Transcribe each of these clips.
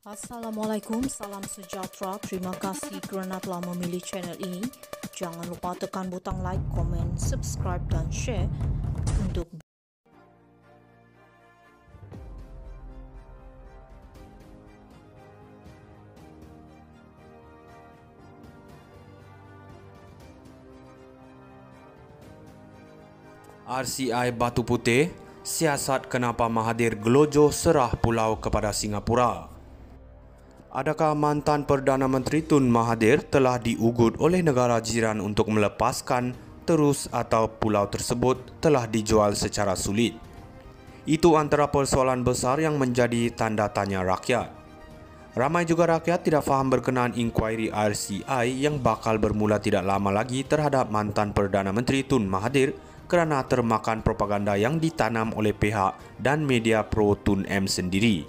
Assalamualaikum, salam sejahtera. Terima kasih kerana telah memilih channel ini. Jangan lupa tekan butang like, komen, subscribe dan share untuk RCI Batu Putih, siasat kenapa Mahathir gelojoh serah pulau kepada Singapura. Adakah mantan Perdana Menteri Tun Mahathir telah diugut oleh negara jiran untuk melepaskan terus atau pulau tersebut telah dijual secara sulit? Itu antara persoalan besar yang menjadi tanda tanya rakyat. Ramai juga rakyat tidak faham berkenaan inkuari RCI yang bakal bermula tidak lama lagi terhadap mantan Perdana Menteri Tun Mahathir kerana termakan propaganda yang ditanam oleh pihak dan media pro Tun M sendiri.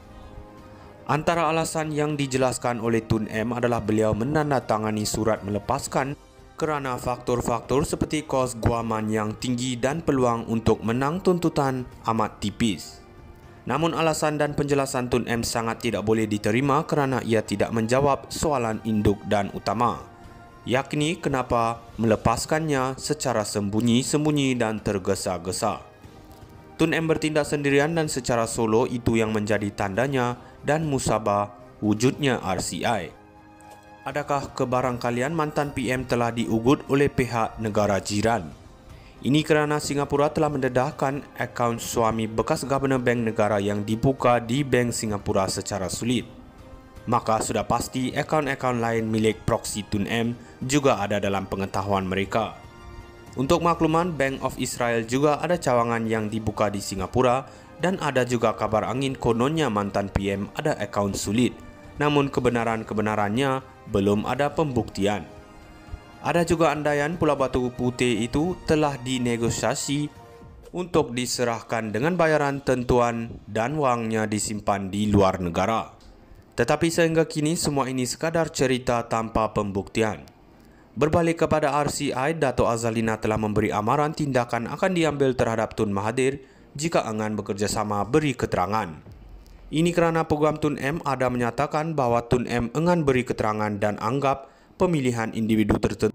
Antara alasan yang dijelaskan oleh Tun M adalah beliau menandatangani surat melepaskan kerana faktor-faktor seperti kos guaman yang tinggi dan peluang untuk menang tuntutan amat tipis. Namun alasan dan penjelasan Tun M sangat tidak boleh diterima kerana ia tidak menjawab soalan induk dan utama, yakni kenapa melepaskannya secara sembunyi-sembunyi dan tergesa-gesa. Tun M bertindak sendirian dan secara solo, itu yang menjadi tandanya dan musabah wujudnya RCI. Adakah kebarangkalian mantan PM telah diugut oleh pihak negara jiran? Ini kerana Singapura telah mendedahkan akaun suami bekas Governor Bank Negara yang dibuka di Bank Singapura secara sulit. Maka sudah pasti akaun-akaun lain milik proksi Tun M juga ada dalam pengetahuan mereka. Untuk makluman, Bank of Israel juga ada cawangan yang dibuka di Singapura dan ada juga kabar angin kononnya mantan PM ada akaun sulit. Namun kebenarannya belum ada pembuktian. Ada juga andaian Pulau Batu Putih itu telah dinegosiasi untuk diserahkan dengan bayaran tentuan dan wangnya disimpan di luar negara. Tetapi sehingga kini semua ini sekadar cerita tanpa pembuktian. Berbalik kepada RCI, Dato' Azalina telah memberi amaran tindakan akan diambil terhadap Tun Mahathir jika enggan bekerjasama beri keterangan. Ini kerana Peguam Tun M ada menyatakan bahawa Tun M enggan beri keterangan dan anggap pemilihan individu tertentu